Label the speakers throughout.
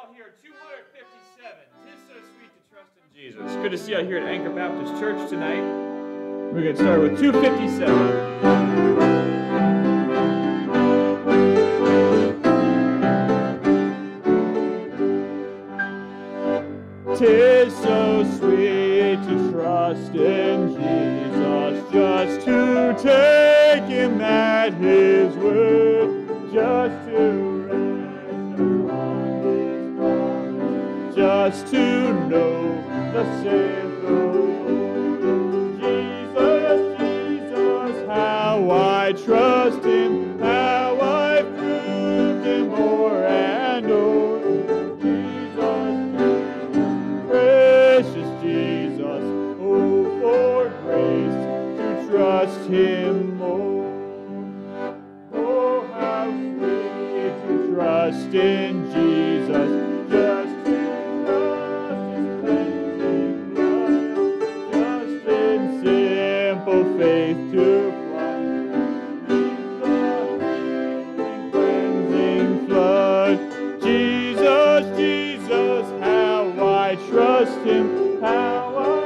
Speaker 1: here at 257. 'Tis so sweet to trust in Jesus. Good to see you here at Anchor Baptist Church tonight. We're going to start with 257. 'Tis so sweet to trust in Jesus, just to take Him at His word, just to rest upon His promise, just to know the simple word. Jesus, Jesus, how I trust Him, how I've proved Him more and more. Trust Him more. Oh, how sweet to trust in Jesus, just to trust His cleansing blood, just in simple faith to plunge in the cleansing flood. Jesus, Jesus, how I trust Him, how I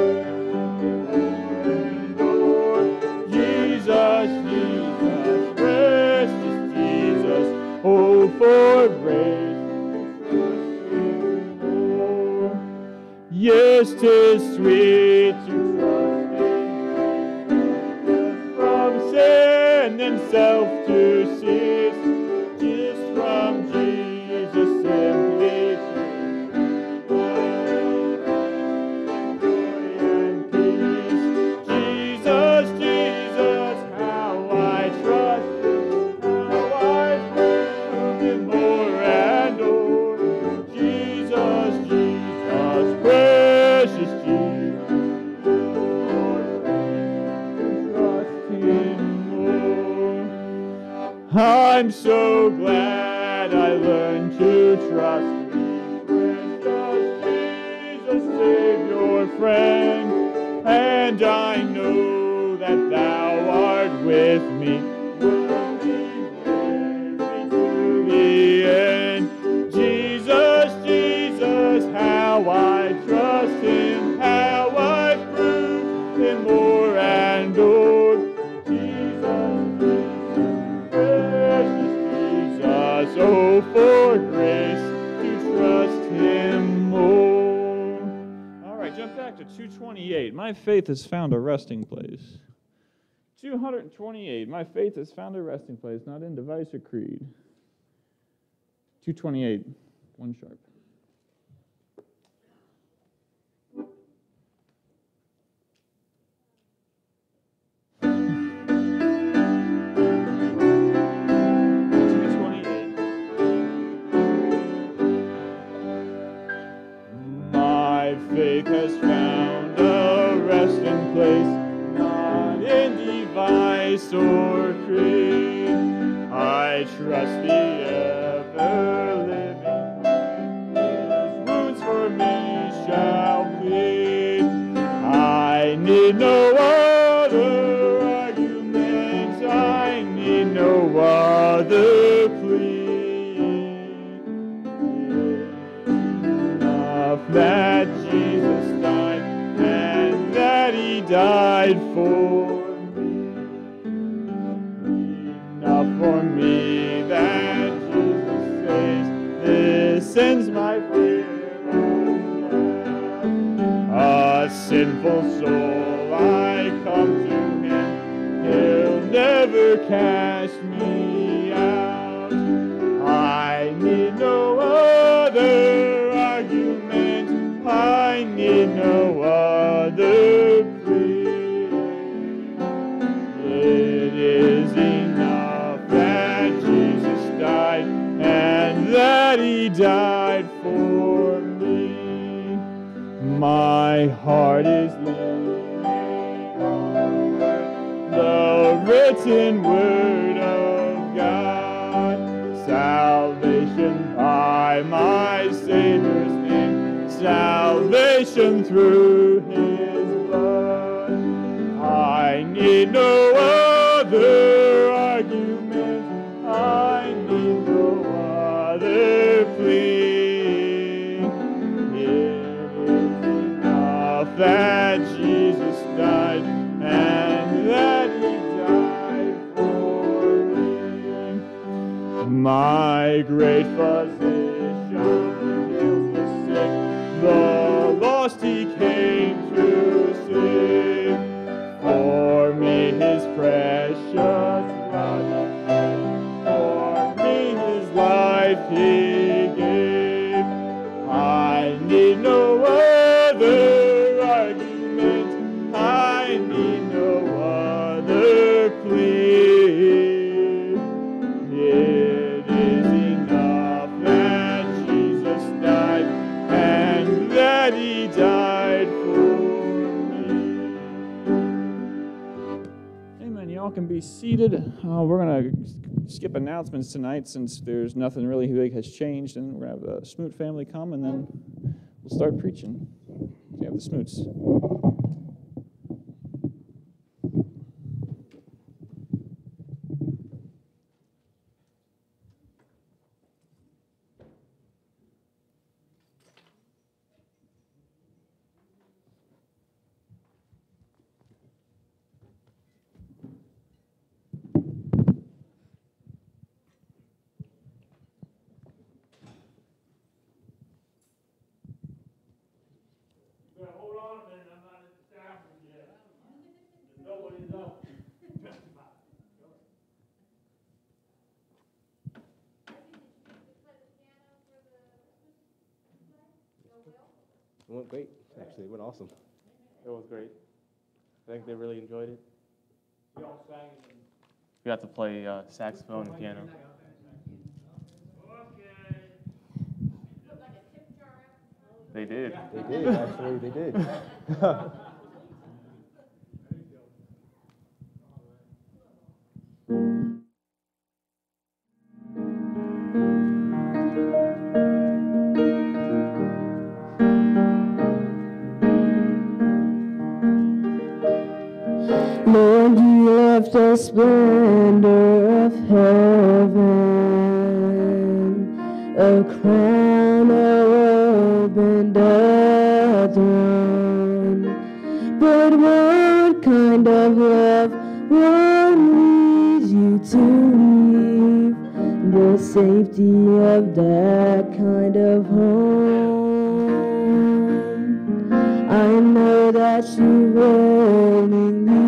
Speaker 1: oh, for grace to trust Him more. Yes, 'tis sweet to trust in Jesus, from sin and self to cease, just from Jesus simply joy and peace. Jesus, Jesus, how I trust I'm so glad I learned to trust Thee, precious Jesus, Savior, friend, and I know that Thou art with me, will be with me to the end. Jesus, Jesus, how I trust Him, how I've proved Him more and more. Oh, for grace to trust Him more. All right, jump back to 228. My faith has found a resting place. 228. My faith has found a resting place, not in device or creed. 228. 1 sharp. Faith has found a resting place, not in device or creed. I trust the ever-living, His wounds for me shall plead. I need no other argument, I need no other plea. Enough that Jesus died, and that He died for me. Enough for me that Jesus saves. This ends my fear and doubt. A sinful soul, I come to Him, He'll never cast me out. I need no other argument, I need no other plea. It is enough that Jesus died, and that He died for me. My heart is leaning on the written word of God, salvation by my Savior's name, salvation through His blood. I need no other argument, I need no other plea. that Jesus died and that he died for me. My great physician heals the sick, the lost he came to save. For me his precious blood he shed, for me his life he gave. I need no other argument, I need no other plea. It is enough that Jesus died and that he died for me. Amen. Y'all can be seated. We're going to skip announcements tonight since there's nothing really big has changed, and we're going to have the Smoot family come, and then we'll start preaching. We have the Smoots.
Speaker 2: Hold on a minute, I'm not at the staff room yet. Nobody's up.
Speaker 3: It went great, actually. It went awesome.
Speaker 4: It was great. I think they really enjoyed it.
Speaker 2: We all sang and
Speaker 4: We got to play saxophone and piano. They did.
Speaker 3: They did, actually. They did.
Speaker 5: Lord, you left the splendor of heaven, a crown, a robe, and a throne. But what kind of love would lead you to leave the safety of that kind of home? I know that you willingly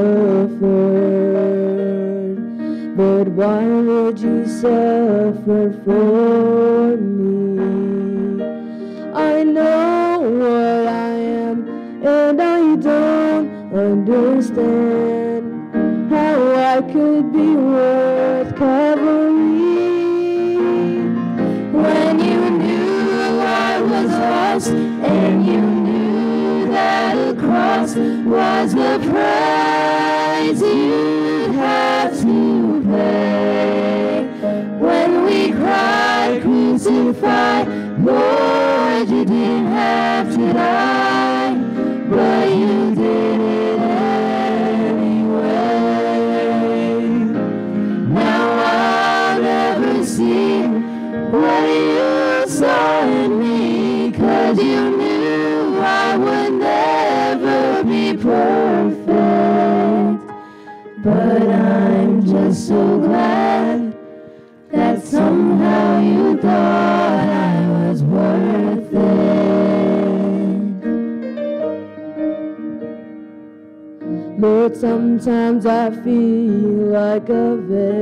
Speaker 5: suffered, but why would you suffer for me? I know what I am, and I don't understand how I could be worth covering. When you knew I was lost, and you knew that a cross was the price you'd have to pay. When we cried, crucify, Lord, you didn't have to die, but you did it anyway. Now I'll never see what you saw in me, 'cause you knew I would never be perfect. But I'm just so glad that somehow you thought I was worth it. But sometimes I feel like a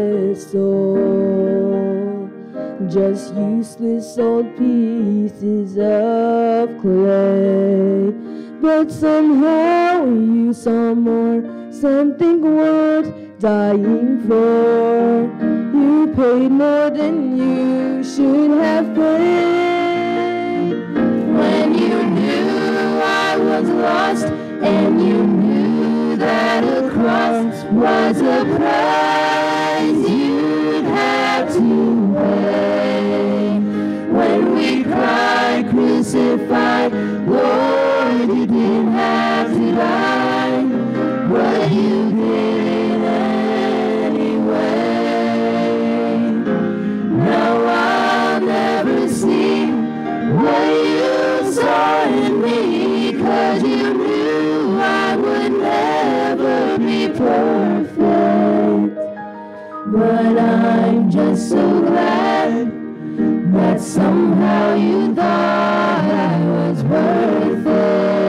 Speaker 5: vessel, just useless old pieces of clay. But somehow you saw more, something worth dying for. You paid more than you should have paid. When you knew I was lost, and you knew that a cross was a price you'd have to pay. When we cried, crucified, Lord, you didn't have to die, but you did it anyway. Now I'll never see what you saw in me, 'cause you knew perfect. But I'm just so glad that somehow you thought I was worth it.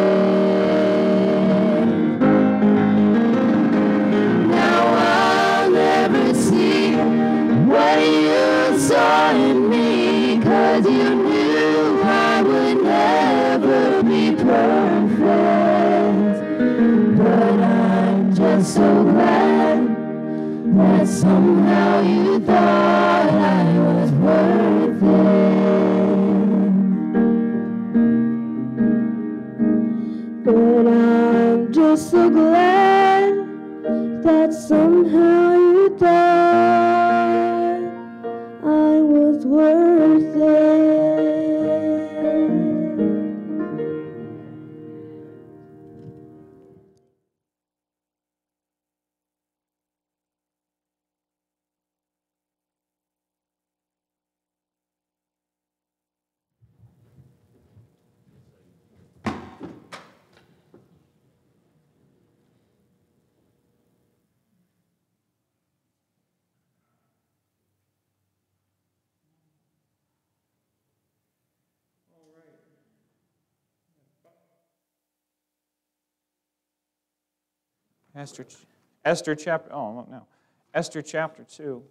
Speaker 5: Now I'll never see what you saw in me, 'cause you knew I would never be perfect. But I'm just so glad that somehow you thought I was worth it. But I'm just so glad that somehow you thought I was worth it.
Speaker 1: Esther chapter, oh, no. Esther chapter 2.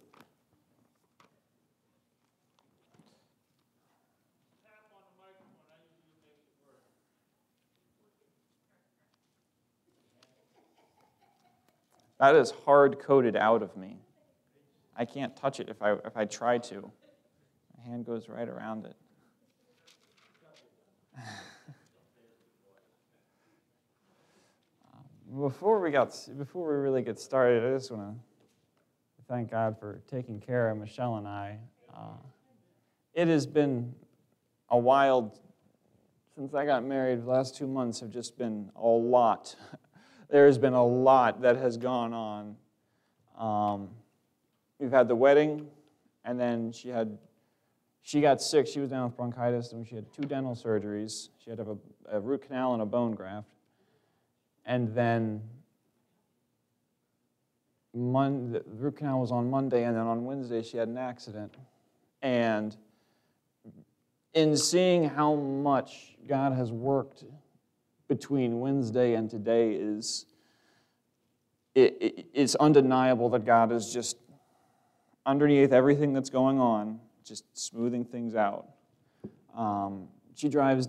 Speaker 1: That is hard-coded out of me. I can't touch it if I try to. My hand goes right around it. Before we really get started, I just want to thank God for taking care of Michelle and I. It has been a wild, since I got married, the last 2 months have just been a lot. There has been a lot that has gone on. We've had the wedding, and then she got sick. She was down with bronchitis, and she had 2 dental surgeries. She had to have a root canal and a bone graft. And then the root canal was on Monday, and then on Wednesday she had an accident. And in seeing how much God has worked between Wednesday and today, it's undeniable that God is just underneath everything that's going on, just smoothing things out. She drives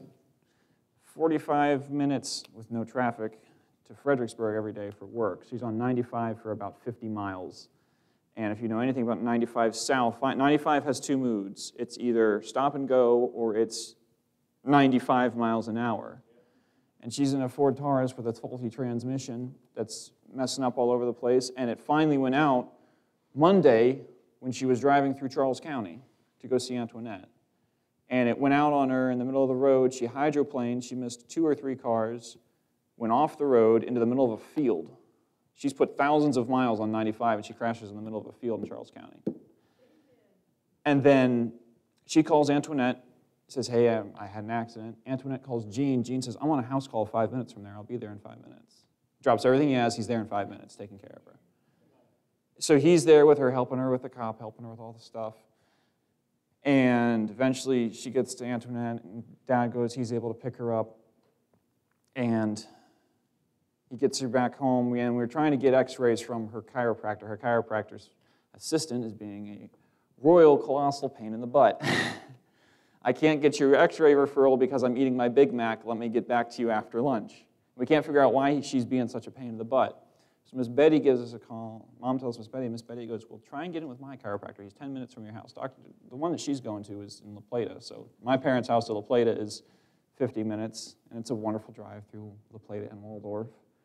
Speaker 1: 45 minutes with no traffic to Fredericksburg every day for work. She's on 95 for about 50 miles. And if you know anything about 95 south, 95 has 2 moods. It's either stop and go, or it's 95 miles an hour. And she's in a Ford Taurus with a faulty transmission that's messing up all over the place. And it finally went out Monday when she was driving through Charles County to go see Antoinette. And it went out on her in the middle of the road. She hydroplaned. She missed 2 or 3 cars, went off the road into the middle of a field. She's put thousands of miles on 95, and she crashes in the middle of a field in Charles County. And then she calls Antoinette, says, hey, I had an accident. Antoinette calls Gene. Gene says, I'm on a house call 5 minutes from there. I'll be there in 5 minutes. Drops everything he has. He's there in 5 minutes, taking care of her. So he's there with her, helping her with the cop, helping her with all the stuff. And eventually she gets to Antoinette, and Dad goes, he's able to pick her up. And he gets her back home, and we're trying to get x-rays from her chiropractor. Her chiropractor's assistant is being a royal colossal pain in the butt. I can't get your x-ray referral because I'm eating my Big Mac. Let me get back to you after lunch. We can't figure out why she's being such a pain in the butt. So Miss Betty gives us a call. Mom tells Miss Betty goes, well, try and get in with my chiropractor. He's 10 minutes from your house. The one that she's going to is in La Plata. So my parents' house to La Plata is 50 minutes, and it's a wonderful drive through La Plata and Waldorf.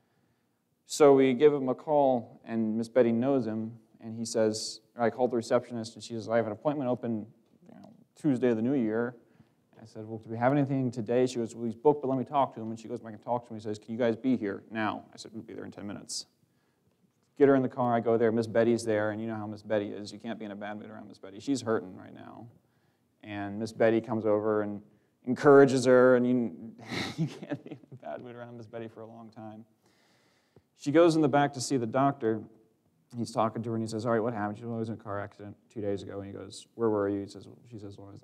Speaker 1: So we give him a call, and Miss Betty knows him, and he says, I called the receptionist, and she says, I have an appointment open Tuesday of the new year. I said, well, do we have anything today? She goes, well, he's booked, but let me talk to him. And she goes back and talks to him. He says, can you guys be here now? I said, we'll be there in 10 minutes. Get her in the car. I go there. Miss Betty's there, and you know how Miss Betty is. You can't be in a bad mood around Miss Betty. She's hurting right now. And Miss Betty comes over and encourages her, and you can't be in a bad mood around Miss Betty for a long time. She goes in the back to see the doctor. He's talking to her, and he says, all right, what happened? She goes, I was in a car accident 2 days ago. And he goes, where were you? She says, well,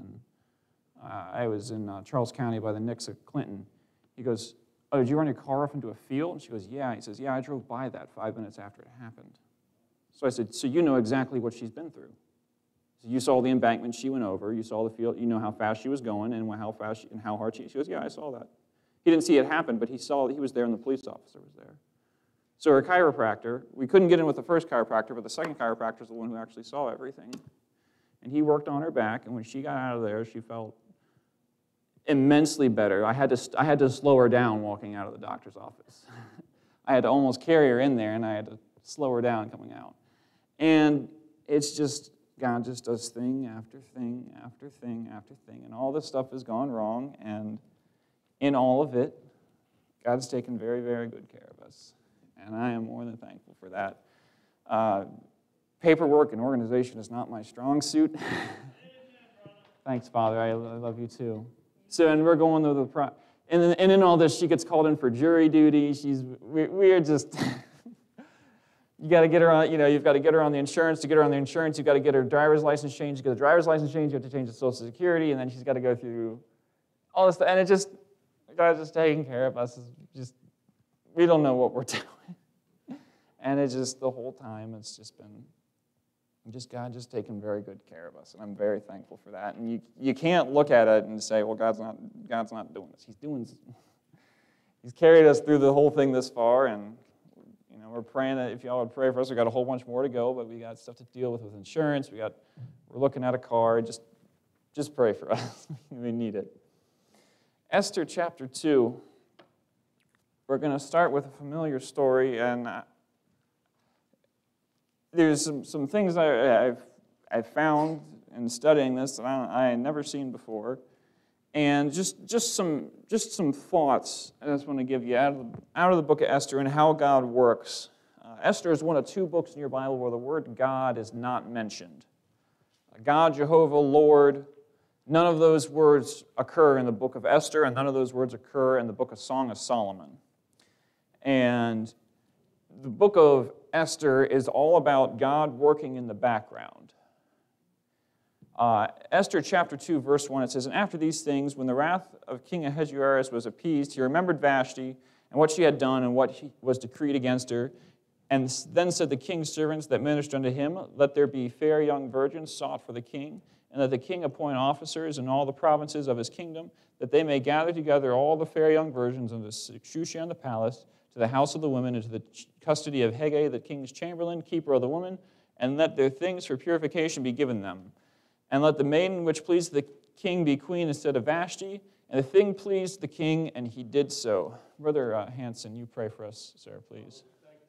Speaker 1: I was in Charles County by the Knicks at Clinton. He goes, oh, did you run your car off into a field? And she goes, yeah. He says, yeah, I drove by that 5 minutes after it happened. So I said, so you know exactly what she's been through. So you saw the embankment she went over. You saw the field. You know how fast she was going and how fast and how hard she goes, yeah, I saw that. He didn't see it happen, but he was there and the police officer was there. So her chiropractor, we couldn't get in with the first chiropractor, but the second chiropractor is the one who actually saw everything. And he worked on her back, and when she got out of there, she felt immensely better. I had to slow her down walking out of the doctor's office. I had to almost carry her in there, and I had to slow her down coming out. And it's just, God just does thing after thing after thing after thing, and all this stuff has gone wrong, and in all of it, God's taken very, very good care of us. And I am more than thankful for that. Paperwork and organization is not my strong suit. Thanks, Father. I love you too. So, and we're going through and in all this, she gets called in for jury duty. We're just, you got to get her on, you've got to get her on the insurance. To get her on the insurance, you've got to get her driver's license changed. To get the driver's license changed, you have to change the Social Security, and then she's got to go through all this stuff. And God's just taking care of us. We don't know what we're doing. And it's just the whole time, it's just been, God just taking very good care of us. And I'm very thankful for that. And you can't look at it and say, well, God's not doing this. He's carried us through the whole thing this far. And, we're praying that if y'all would pray for us, we've got a whole bunch more to go, but we got stuff to deal with insurance. We're looking at a car. Just pray for us. We need it. Esther chapter 2. We're going to start with a familiar story, and there's some things I've found in studying this that I had never seen before, and just some thoughts I just want to give you out of the book of Esther and how God works. Esther is one of 2 books in your Bible where the word God is not mentioned. God, Jehovah, Lord. None of those words occur in the book of Esther, and none of those words occur in the book of Song of Solomon. And the book of Esther is all about God working in the background. Esther chapter 2, verse 1, it says, and after these things, when the wrath of King Ahasuerus was appeased, he remembered Vashti and what she had done and what was decreed against her. And then said the king's servants that ministered unto him, let there be fair young virgins sought for the king, and that the king appoint officers in all the provinces of his kingdom, that they may gather together all the fair young virgins of the Shushan the palace, to the house of the women, and to the custody of Hegai, the king's chamberlain, keeper of the women, and let their things for purification be given them. And let the maiden which pleased the king be queen instead of Vashti. And the thing pleased the king, and he did so. Brother Hanson, you pray for us, sir, please.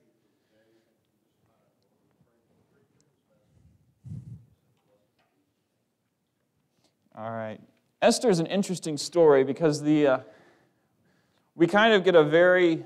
Speaker 1: All right. Esther is an interesting story because we kind of get a very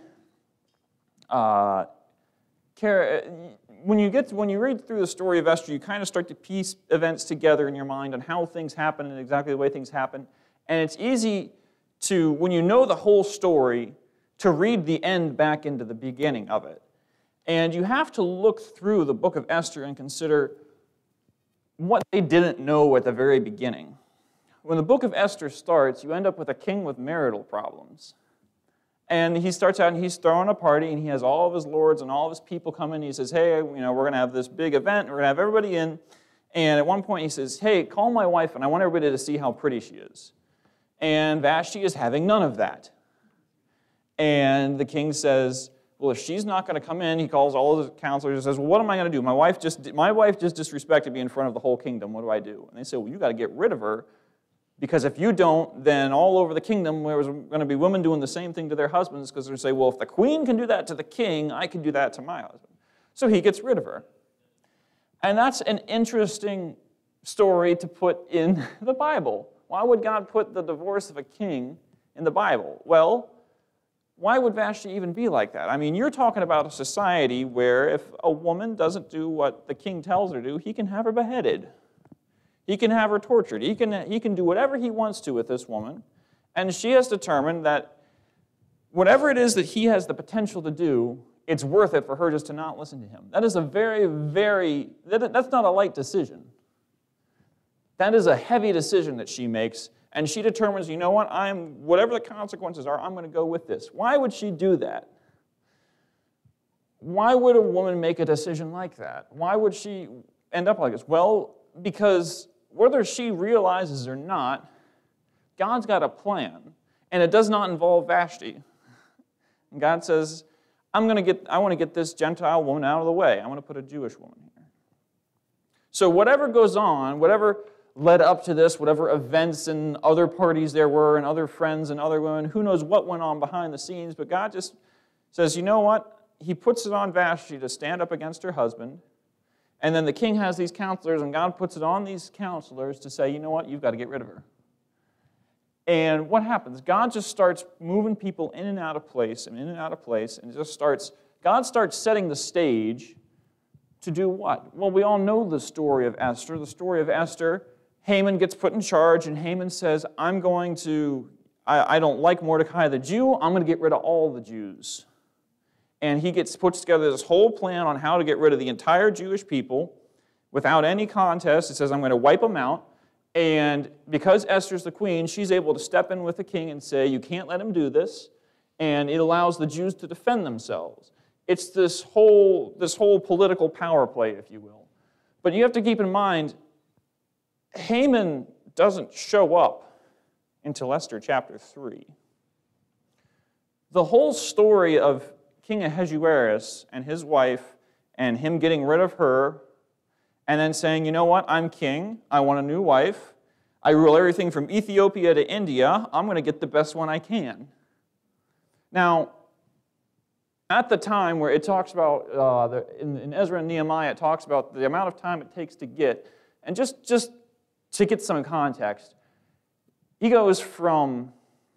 Speaker 1: when you read through the story of Esther, you kind of start to piece events together in your mind on how things happen and exactly the way things happen. And it's easy to, when you know the whole story, to read the end back into the beginning of it. And you have to look through the book of Esther and consider what they didn't know at the very beginning. When the book of Esther starts, you end up with a king with marital problems. And he starts out and he's throwing a party and he has all of his lords and all of his people come in. He says, hey, we're going to have this big event. We're going to have everybody in. And at one point he says, hey, call my wife and I want everybody to see how pretty she is. And Vashti is having none of that. And the king says, well, if she's not going to come in, he calls all of the counselors and says, well, what am I going to do? My wife just disrespected me in front of the whole kingdom. What do I do? And they say, well, you got to get rid of her. Because if you don't, then all over the kingdom there was going to be women doing the same thing to their husbands because they're going to say, well, if the queen can do that to the king, I can do that to my husband. So he gets rid of her. And that's an interesting story to put in the Bible. Why would God put the divorce of a king in the Bible? Well, why would Vashti even be like that? I mean, you're talking about a society where if a woman doesn't do what the king tells her to do, he can have her beheaded. He can have her tortured. He can do whatever he wants to with this woman. And she has determined that whatever it is that he has the potential to do it's worth it for her just to not listen to him. That is a that's not a light decision. That is a heavy decision that she makes, and she determines, you know what, whatever the consequences are, I'm going to go with this. Why would she do that? Why would a woman make a decision like that? Why would she end up like this? Well, because whether she realizes or not, God's got a plan, and it does not involve Vashti. And God says, I want to get this Gentile woman out of the way. I want to put a Jewish woman here. So whatever goes on, whatever led up to this, whatever events and other parties there were, and other friends and other women, who knows what went on behind the scenes, but God just says, you know what? He puts it on Vashti to stand up against her husband, and then the king has these counselors, and God puts it on these counselors to say, you know what? You've got to get rid of her. And what happens? God just starts moving people in and out of place, and in and out of place, and God starts setting the stage to do what? Well, we all know the story of Esther. The story of Esther, Haman gets put in charge, and Haman says, I don't like Mordecai the Jew, I'm going to get rid of all the Jews. And he puts together this whole plan on how to get rid of the entire Jewish people without any contest. It says, I'm going to wipe them out. And because Esther's the queen, she's able to step in with the king and say, you can't let him do this. And it allows the Jews to defend themselves. It's this whole political power play, if you will. But you have to keep in mind, Haman doesn't show up until Esther chapter 3. The whole story of King Ahasuerus and his wife and him getting rid of her and then saying, you know what, I'm king, I want a new wife, I rule everything from Ethiopia to India, I'm going to get the best one I can. Now, at the time where it talks about, in Ezra and Nehemiah, it talks about the amount of time it takes to get, and just to get some context, he goes from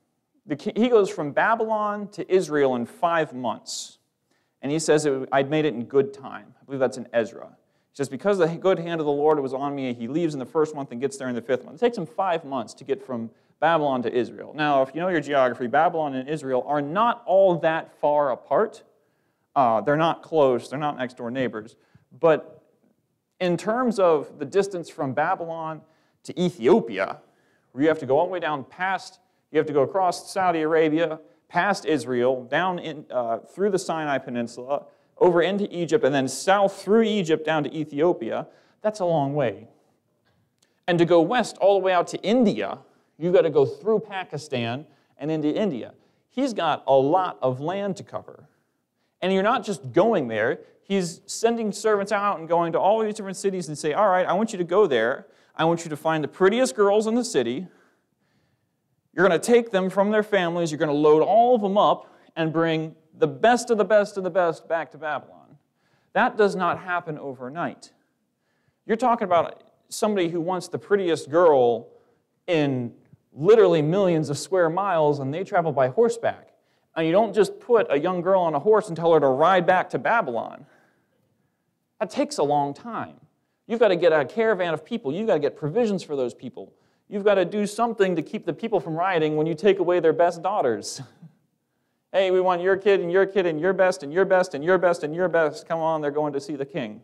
Speaker 1: Babylon to Israel in 5 months. And he says, I'd made it in good time. I believe that's in Ezra. He says, because the good hand of the Lord was on me, he leaves in the first month and gets there in the 5th month. It takes him 5 months to get from Babylon to Israel. Now, if you know your geography, Babylon and Israel are not all that far apart. They're not close. They're not next-door neighbors. But in terms of the distance from Babylon to Ethiopia, where you have to go all the way down you have to go across Saudi Arabia, past Israel, down through the Sinai Peninsula, over into Egypt, and then south through Egypt down to Ethiopia. That's a long way. And to go west all the way out to India, you've got to go through Pakistan and into India. He's got a lot of land to cover. And you're not just going there. He's sending servants out and going to all these different cities and say, all right, I want you to go there. I want you to find the prettiest girls in the city. You're going to take them from their families. You're going to load all of them up and bring the best of the best of the best back to Babylon. That does not happen overnight. You're talking about somebody who wants the prettiest girl in literally millions of square miles, and they travel by horseback. And you don't just put a young girl on a horse and tell her to ride back to Babylon. That takes a long time. You've got to get a caravan of people. You've got to get provisions for those people. You've got to do something to keep the people from rioting when you take away their best daughters. Hey, we want your kid and your kid and your best and your best and your best and your best. Come on, they're going to see the king.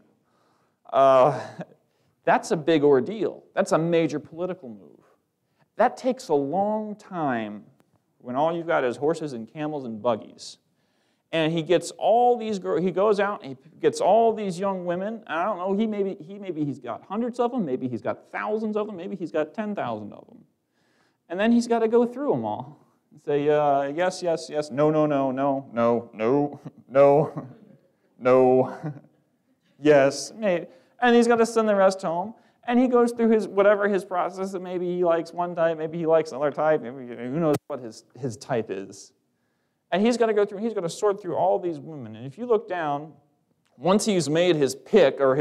Speaker 1: That's a big ordeal. That's a major political move. That takes a long time when all you've got is horses and camels and buggies. And he gets all these girls, he goes out and he gets all these young women. I don't know, maybe he's got hundreds of them, maybe he's got thousands of them, maybe he's got 10,000 of them. And then he's got to go through them all. Say, yes, yes, yes, no, no, no, no, no, no, no, no, yes. And he's got to send the rest home. And he goes through whatever his process, and maybe he likes one type, maybe he likes another type, maybe who knows what his type is. And he's got to go through, he's got to sort through all these women. And if you look down, once he's made his pick, or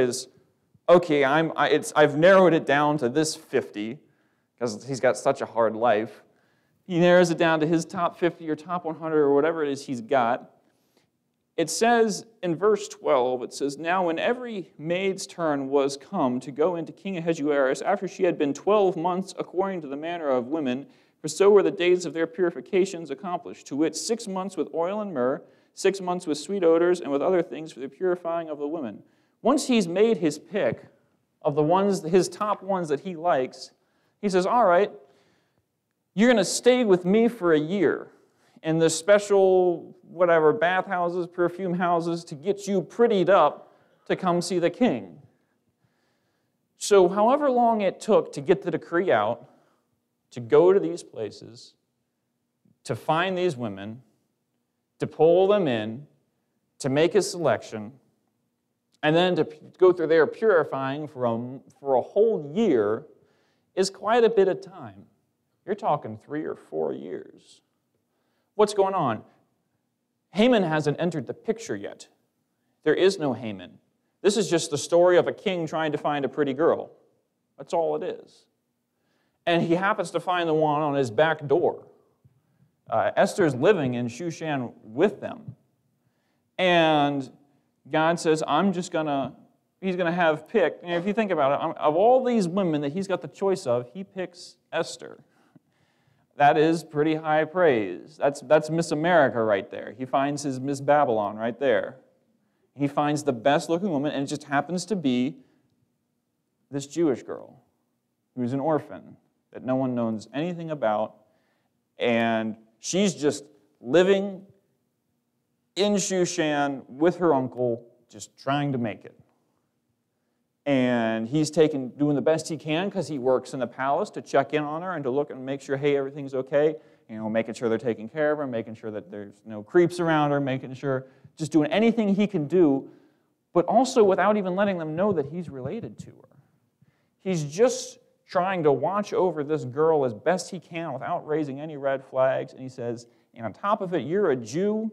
Speaker 1: I've narrowed it down to this 50, because he's got such a hard life. He narrows it down to his top 50 or top 100 or whatever it is he's got. It says in verse 12, it says, now when every maid's turn was come to go into King Ahasuerus, after she had been 12 months according to the manner of women, for so were the days of their purifications accomplished, to wit, 6 months with oil and myrrh, 6 months with sweet odors and with other things for the purifying of the women. Once he's made his pick of the ones, his top ones that he likes, he says, all right, you're going to stay with me for a year in the special, whatever, bathhouses, perfume houses to get you prettied up to come see the king. So however long it took to get the decree out, to go to these places, to find these women, to pull them in, to make a selection, and then to go through their purifying for a whole year is quite a bit of time. You're talking 3 or 4 years. What's going on? Haman hasn't entered the picture yet. There is no Haman. This is just the story of a king trying to find a pretty girl. That's all it is. And he happens to find the one on his back door. Esther's living in Shushan with them. And God says, he's going to have picked, and if you think about it, of all these women that he's got the choice of, he picks Esther. That is pretty high praise. That's Miss America right there. He finds his Miss Babylon right there. He finds the best-looking woman, and it just happens to be this Jewish girl who's an orphan that no one knows anything about, and she's just living in Shushan with her uncle, just trying to make it. And he's doing the best he can because he works in the palace to check in on her and to look and make sure, hey, everything's okay. You know, making sure they're taking care of her, making sure that there's no creeps around her, making sure, just doing anything he can do, but also without even letting them know that he's related to her. He's just trying to watch over this girl as best he can without raising any red flags. And he says, and on top of it, you're a Jew.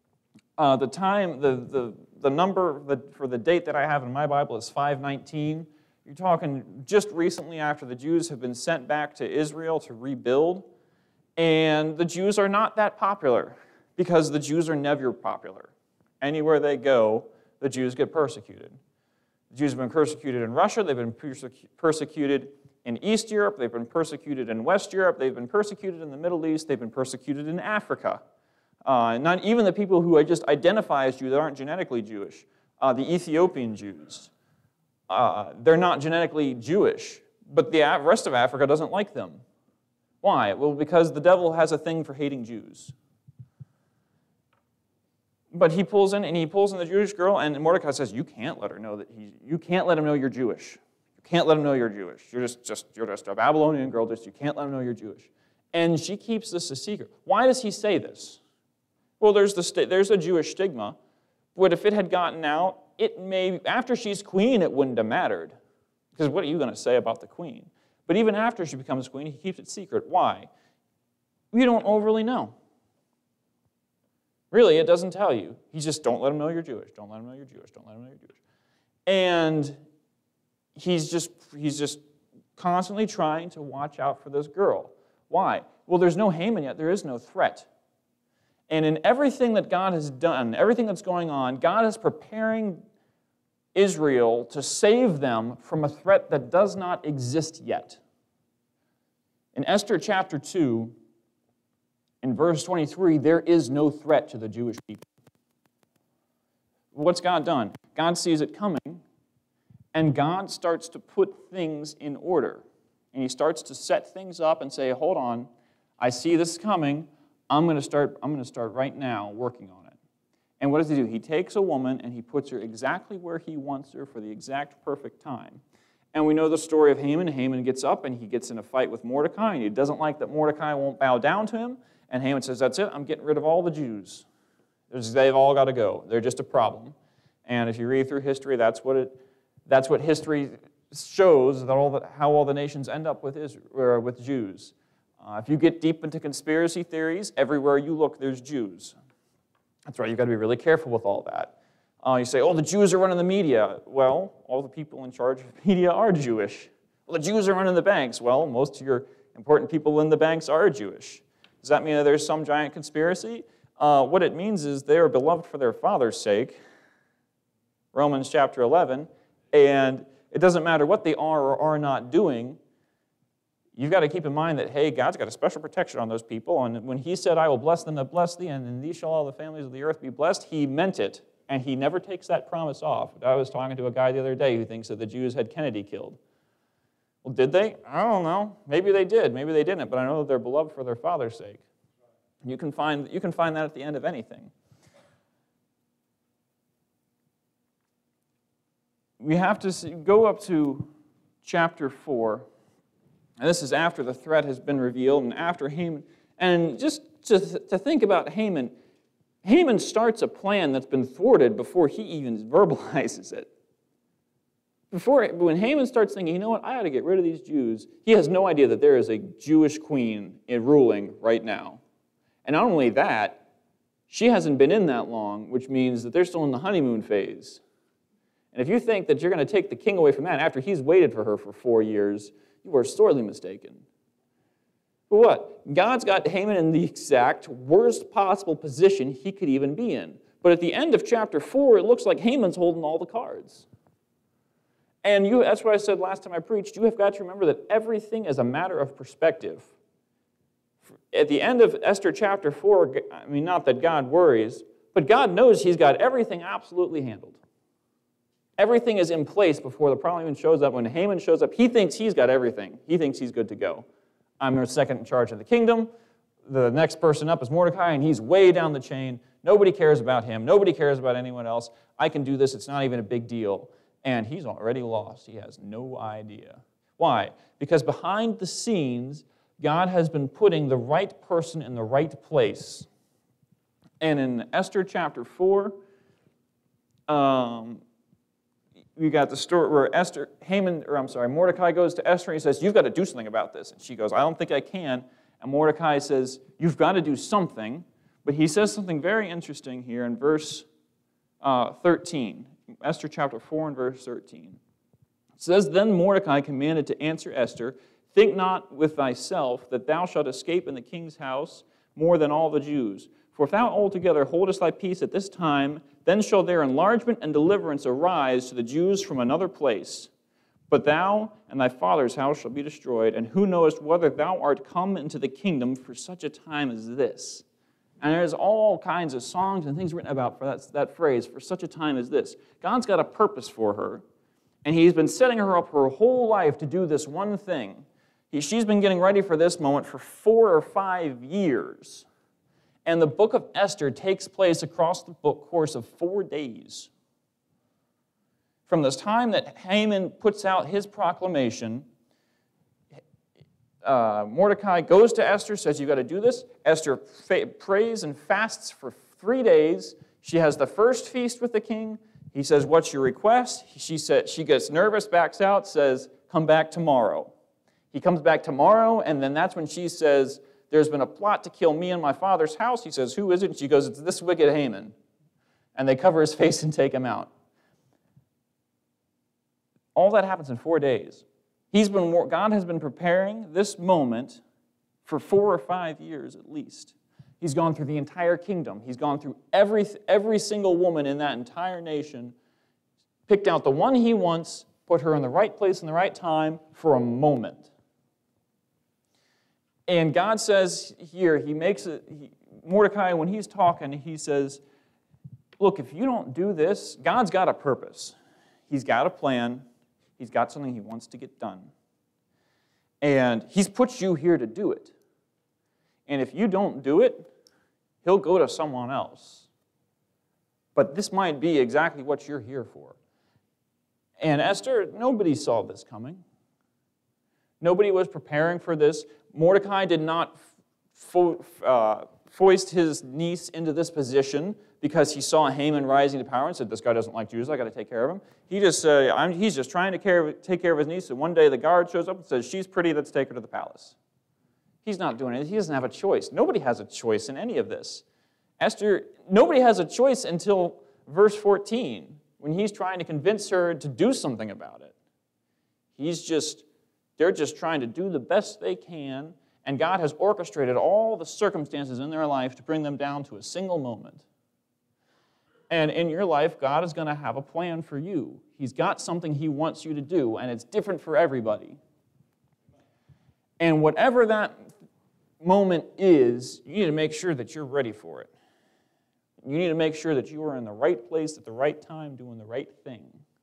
Speaker 1: The number for the date that I have in my Bible is 519. You're talking just recently after the Jews have been sent back to Israel to rebuild. And the Jews are not that popular because the Jews are never popular. Anywhere they go, the Jews get persecuted. The Jews have been persecuted in Russia. They've been persecuted in East Europe. They've been persecuted in West Europe. They've been persecuted in the Middle East. They've been persecuted in Africa. Not even the people who I just identify as Jews that aren't genetically Jewish. The Ethiopian Jews. They're not genetically Jewish, but the rest of Africa doesn't like them. Why? Well, because the devil has a thing for hating Jews. But he pulls in the Jewish girl, and Mordecai says, you can't let her know that you can't let him know you're Jewish. You can't let him know you're Jewish. You're just a Babylonian girl, you can't let him know you're Jewish. And she keeps this a secret. Why does he say this? Well, there's a Jewish stigma, but if it had gotten out, after she's queen, it wouldn't have mattered. Because what are you going to say about the queen? But even after she becomes queen, he keeps it secret. Why? We don't overly know. Really, it doesn't tell you. He's just, don't let him know you're Jewish. Don't let him know you're Jewish. Don't let him know you're Jewish. And he's just constantly trying to watch out for this girl. Why? Well, there's no Haman yet. There is no threat. And in everything that God has done, everything that's going on, God is preparing Israel to save them from a threat that does not exist yet. In Esther chapter 2, in verse 23, there is no threat to the Jewish people. What's God done? God sees it coming, and God starts to put things in order. And he starts to set things up and say, hold on, I see this coming. I'm going to start right now working on it. And what does he do? He takes a woman and he puts her exactly where he wants her for the exact perfect time. And we know the story of Haman. Haman gets up and he gets in a fight with Mordecai, and he doesn't like that Mordecai won't bow down to him. And Haman says, that's it, I'm getting rid of all the Jews. They've all got to go. They're just a problem. And if you read through history, that's what history shows, how all the nations end up with Jews. If you get deep into conspiracy theories, everywhere you look, there's Jews. That's right, you've got to be really careful with all that. You say, oh, the Jews are running the media. Well, all the people in charge of media are Jewish. Well, the Jews are running the banks. Well, most of your important people in the banks are Jewish. Does that mean that there's some giant conspiracy? What it means is they are beloved for their Father's sake, Romans chapter 11, and it doesn't matter what they are or are not doing, you've got to keep in mind that, hey, God's got a special protection on those people, and when he said, I will bless them that bless thee, and in thee shall all the families of the earth be blessed, he meant it, and he never takes that promise off. I was talking to a guy the other day who thinks that the Jews had Kennedy killed. Well, did they? I don't know. Maybe they did, maybe they didn't, but I know that they're beloved for their father's sake. You can find that at the end of anything. We have to go up to chapter 4, and this is after the threat has been revealed, and after Haman, and just to think about Haman, Haman starts a plan that's been thwarted before he even verbalizes it. When Haman starts thinking, you know what, I ought to get rid of these Jews, he has no idea that there is a Jewish queen ruling right now. And not only that, she hasn't been in that long, which means that they're still in the honeymoon phase. And if you think that you're going to take the king away from that after he's waited for her for 4 years, you are sorely mistaken. But what? God's got Haman in the exact worst possible position he could even be in. But at the end of chapter 4, it looks like Haman's holding all the cards. And that's what I said last time I preached. You have got to remember that everything is a matter of perspective. At the end of Esther chapter 4, I mean, not that God worries, but God knows he's got everything absolutely handled. Everything is in place before the problem even shows up. When Haman shows up, he thinks he's got everything. He thinks he's good to go. I'm the second in charge of the kingdom. The next person up is Mordecai, and he's way down the chain. Nobody cares about him. Nobody cares about anyone else. I can do this. It's not even a big deal. And he's already lost. He has no idea. Why? Because behind the scenes, God has been putting the right person in the right place. And in Esther chapter 4, we got the story where Mordecai goes to Esther and he says, you've got to do something about this. And she goes, I don't think I can. And Mordecai says, you've got to do something. But he says something very interesting here in verse 13. Esther chapter 4 and verse 13. It says, then Mordecai commanded to answer Esther, think not with thyself that thou shalt escape in the king's house more than all the Jews. For if thou altogether holdest thy peace at this time, then shall their enlargement and deliverance arise to the Jews from another place. But thou and thy father's house shall be destroyed, and who knowest whether thou art come into the kingdom for such a time as this? And there's all kinds of songs and things written about for that phrase, for such a time as this. God's got a purpose for her, and he's been setting her up her whole life to do this one thing. She's been getting ready for this moment for 4 or 5 years. And the book of Esther takes place across the course of 4 days. From this time that Haman puts out his proclamation, Mordecai goes to Esther, says, you've got to do this. Esther prays and fasts for 3 days. She has the first feast with the king. He says, what's your request? She gets nervous, backs out, says, come back tomorrow. He comes back tomorrow, and then that's when she says, there's been a plot to kill me and my father's house. He says, who is it? And she goes, it's this wicked Haman. And they cover his face and take him out. All that happens in 4 days. God has been preparing this moment for 4 or 5 years at least. He's gone through the entire kingdom. He's gone through every single woman in that entire nation, picked out the one he wants, put her in the right place in the right time for a moment. And God says here, Mordecai, when he's talking, he says, look, if you don't do this, God's got a purpose. He's got a plan. He's got something he wants to get done. And he's put you here to do it. And if you don't do it, he'll go to someone else. But this might be exactly what you're here for. And Esther, nobody saw this coming. Nobody was preparing for this. Mordecai did not foist his niece into this position because he saw Haman rising to power and said, this guy doesn't like Jews, I got to take care of him. He just he's just trying to take care of his niece, and one day the guard shows up and says, she's pretty, let's take her to the palace. He's not doing it. He doesn't have a choice. Nobody has a choice in any of this. Nobody has a choice until verse 14, when he's trying to convince her to do something about it. They're just trying to do the best they can, and God has orchestrated all the circumstances in their life to bring them down to a single moment. And in your life, God is going to have a plan for you. He's got something he wants you to do, and it's different for everybody. And whatever that moment is, you need to make sure that you're ready for it. You need to make sure that you are in the right place at the right time doing the right thing.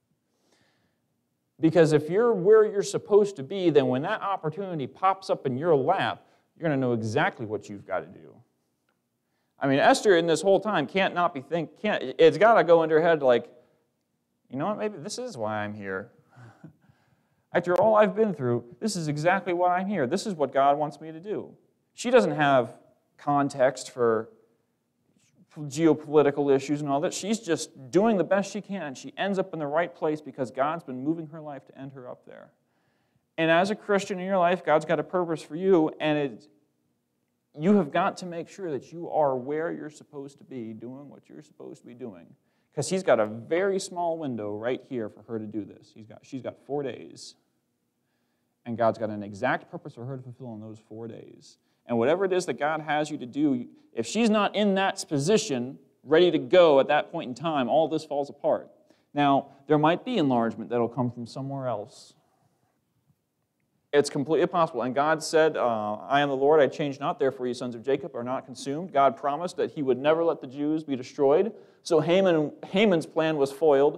Speaker 1: Because if you're where you're supposed to be, then when that opportunity pops up in your lap, you're going to know exactly what you've got to do. I mean, Esther in this whole time it's got to go into her head like, you know what, maybe this is why I'm here. After all I've been through, this is exactly why I'm here. This is what God wants me to do. She doesn't have context for geopolitical issues and all that. She's just doing the best she can, and she ends up in the right place because God's been moving her life to end her up there. And as a Christian in your life, God's got a purpose for you, and you have got to make sure that you are where you're supposed to be, doing what you're supposed to be doing. Because He's got a very small window right here for her to do this. She's got 4 days. And God's got an exact purpose for her to fulfill in those 4 days. And whatever it is that God has you to do, if she's not in that position, ready to go at that point in time, all this falls apart. Now, there might be enlargement that will come from somewhere else. It's completely possible. And God said, I am the Lord, I change not, therefore ye sons of Jacob are not consumed. God promised that He would never let the Jews be destroyed. So Haman's plan was foiled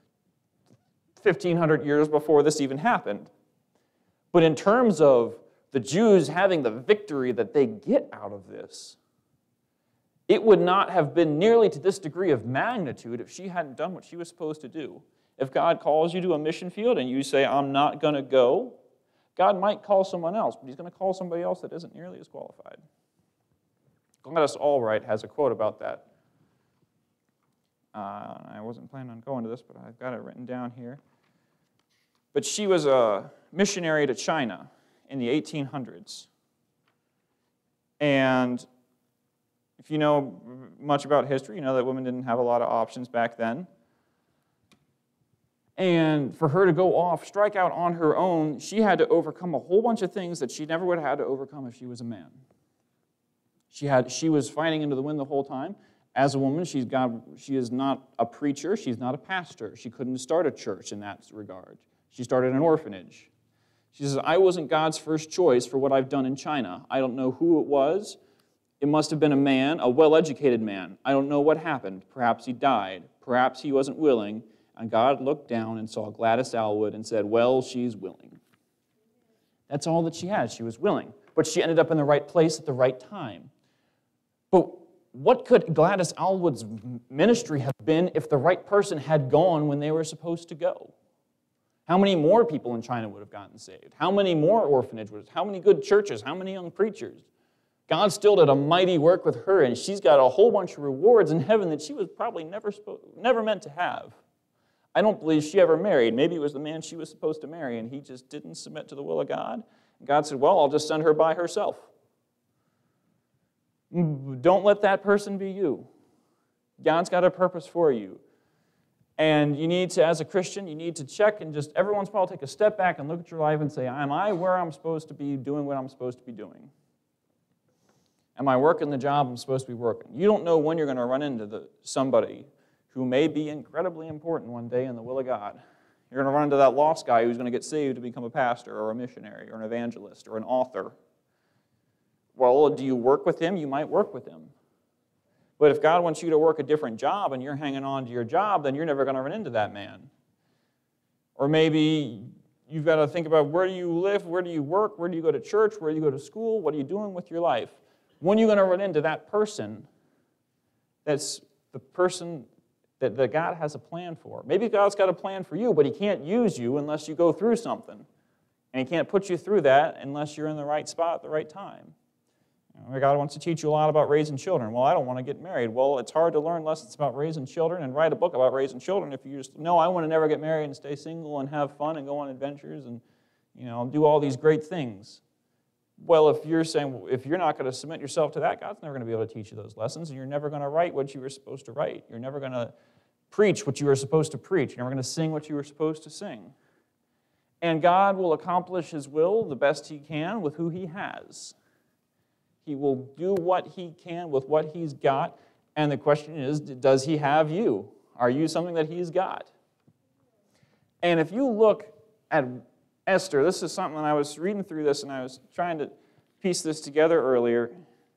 Speaker 1: 1,500 years before this even happened. But in terms of the Jews having the victory that they get out of this, it would not have been nearly to this degree of magnitude if she hadn't done what she was supposed to do. If God calls you to a mission field and you say, I'm not going to go, God might call someone else, but He's going to call somebody else that isn't nearly as qualified. Gladys Allwright has a quote about that. I wasn't planning on going to this, but I've got it written down here. But she was a missionary to China in the 1800s. And if you know much about history, you know that women didn't have a lot of options back then. And for her to go off, strike out on her own, she had to overcome a whole bunch of things that she never would have had to overcome if she was a man. She was fighting into the wind the whole time. As a woman, she is not a preacher. She's not a pastor. She couldn't start a church in that regard. She started an orphanage. She says, I wasn't God's first choice for what I've done in China. I don't know who it was. It must have been a man, a well-educated man. I don't know what happened. Perhaps he died. Perhaps he wasn't willing. And God looked down and saw Gladys Aylward and said, well, she's willing. That's all that she had. She was willing. But she ended up in the right place at the right time. But what could Gladys Aylward's ministry have been if the right person had gone when they were supposed to go? How many more people in China would have gotten saved? How many more orphanages? How many good churches? How many young preachers? God still did a mighty work with her, and she's got a whole bunch of rewards in heaven that she was probably never meant to have. I don't believe she ever married. Maybe it was the man she was supposed to marry, and he just didn't submit to the will of God. And God said, well, I'll just send her by herself. Don't let that person be you. God's got a purpose for you. And you need to, as a Christian, you need to check and just every once in a while take a step back and look at your life and say, am I where I'm supposed to be doing what I'm supposed to be doing? Am I working the job I'm supposed to be working? You don't know when you're going to run into somebody who may be incredibly important one day in the will of God. You're going to run into that lost guy who's going to get saved to become a pastor or a missionary or an evangelist or an author. Well, do you work with him? You might work with him. But if God wants you to work a different job and you're hanging on to your job, then you're never going to run into that man. Or maybe you've got to think about where do you live, where do you work, where do you go to church, where do you go to school, what are you doing with your life? When are you going to run into that person that's the person that God has a plan for? Maybe God's got a plan for you, but He can't use you unless you go through something. And He can't put you through that unless you're in the right spot at the right time. God wants to teach you a lot about raising children. Well, I don't want to get married. Well, it's hard to learn lessons about raising children and write a book about raising children if you just, no, I want to never get married and stay single and have fun and go on adventures and, do all these great things. Well, if you're saying, if you're not going to submit yourself to that, God's never going to be able to teach you those lessons, and you're never going to write what you were supposed to write. You're never going to preach what you were supposed to preach. You're never going to sing what you were supposed to sing. And God will accomplish His will the best He can with who He has. He will do what He can with what He's got. And the question is, does He have you? Are you something that He's got? And if you look at Esther, this is something I was reading through this and I was trying to piece this together earlier.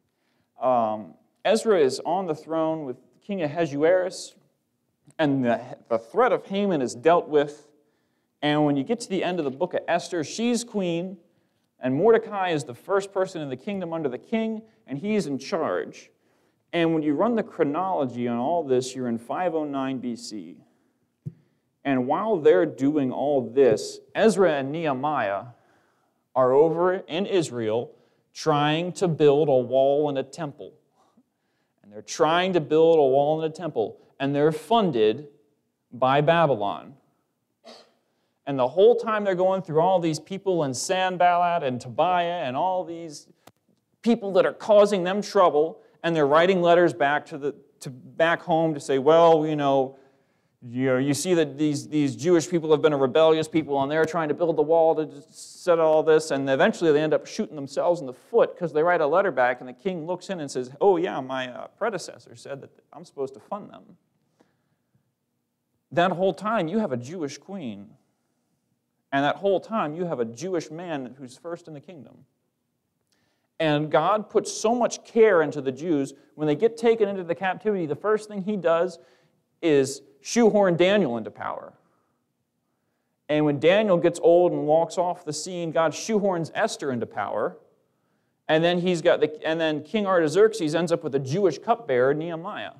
Speaker 1: Ezra is on the throne with King Ahasuerus, and the threat of Haman is dealt with. And when you get to the end of the book of Esther, she's queen, and Mordecai is the first person in the kingdom under the king, and he's in charge. And when you run the chronology on all this, you're in 509 BC. And while they're doing all this, Ezra and Nehemiah are over in Israel trying to build a wall and a temple. And they're trying to build a wall and a temple, and they're funded by Babylon. And the whole time they're going through all these people in Sanballat and Tobiah and all these people that are causing them trouble, and they're writing letters back to back home to say, well, you see that these Jewish people have been a rebellious people, and they're trying to build the wall to set all this, and eventually they end up shooting themselves in the foot because they write a letter back, and the king looks in and says, oh yeah, my predecessor said that I'm supposed to fund them. That whole time you have a Jewish queen, and that whole time you have a Jewish man who's first in the kingdom. And God puts so much care into the Jews. When they get taken into the captivity, the first thing he does is shoehorn Daniel into power. And when Daniel gets old and walks off the scene, God shoehorns Esther into power. And then King Artaxerxes ends up with a Jewish cupbearer, Nehemiah.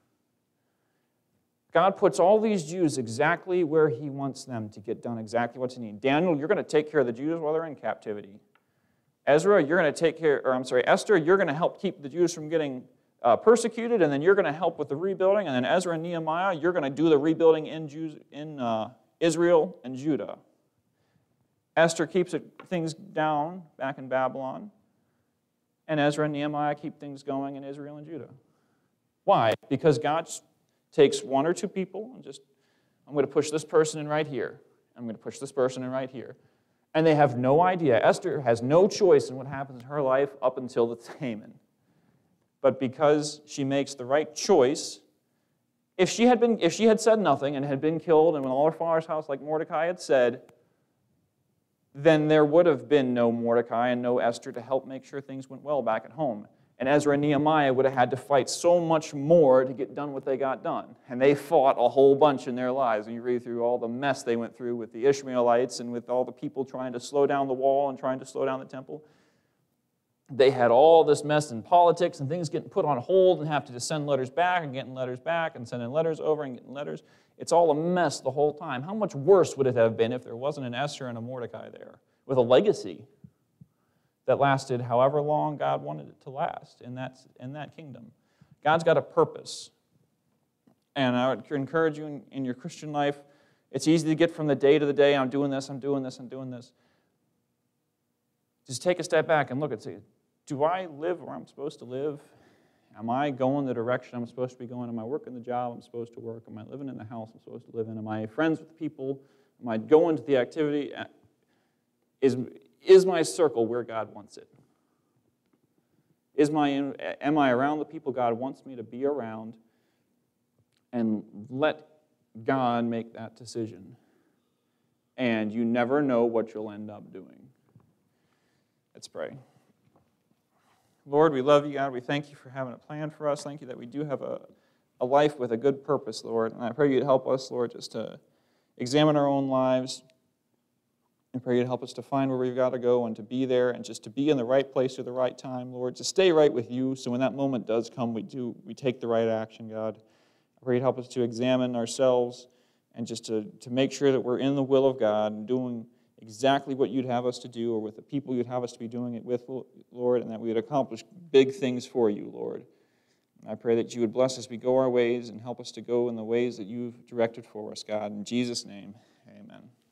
Speaker 1: God puts all these Jews exactly where he wants them to get done exactly what's needed. Daniel, you're going to take care of the Jews while they're in captivity. Esther, you're going to help keep the Jews from getting persecuted, and then you're going to help with the rebuilding, and then Ezra and Nehemiah, you're going to do the rebuilding in Israel and Judah. Esther keeps things down back in Babylon, and Ezra and Nehemiah keep things going in Israel and Judah. Why? Because God takes one or two people and I'm going to push this person in right here. I'm going to push this person in right here. And they have no idea. Esther has no choice in what happens in her life up until the Haman. But because she makes the right choice, if she had said nothing and had been killed and went all her father's house like Mordecai had said, then there would have been no Mordecai and no Esther to help make sure things went well back at home. And Ezra and Nehemiah would have had to fight so much more to get done what they got done. And they fought a whole bunch in their lives. And you read through all the mess they went through with the Ishmaelites and with all the people trying to slow down the wall and trying to slow down the temple. They had all this mess in politics and things getting put on hold and have to just send letters back and getting letters back and sending letters over and getting letters. It's all a mess the whole time. How much worse would it have been if there wasn't an Esther and a Mordecai there with a legacy that lasted however long God wanted it to last in that kingdom? God's got a purpose. And I would encourage you in your Christian life, it's easy to get from the day to the day, I'm doing this, I'm doing this, I'm doing this. Just take a step back and look and say, do I live where I'm supposed to live? Am I going the direction I'm supposed to be going? Am I working the job I'm supposed to work? Am I living in the house I'm supposed to live in? Am I friends with people? Am I going to the activity? Is my circle where God wants it? Am I around the people God wants me to be around? And let God make that decision. And you never know what you'll end up doing. Let's pray. Lord, we love you, God. We thank you for having a plan for us. Thank you that we do have a life with a good purpose, Lord. And I pray you'd help us, Lord, just to examine our own lives. And pray you'd help us to find where we've got to go and to be there and just to be in the right place at the right time, Lord. To stay right with you so when that moment does come, we take the right action, God. I pray you'd help us to examine ourselves and just to make sure that we're in the will of God and doing exactly what you'd have us to do or with the people you'd have us to be doing it with, Lord, and that we would accomplish big things for you, Lord. And I pray that you would bless us as we go our ways and help us to go in the ways that you've directed for us, God. In Jesus' name, amen.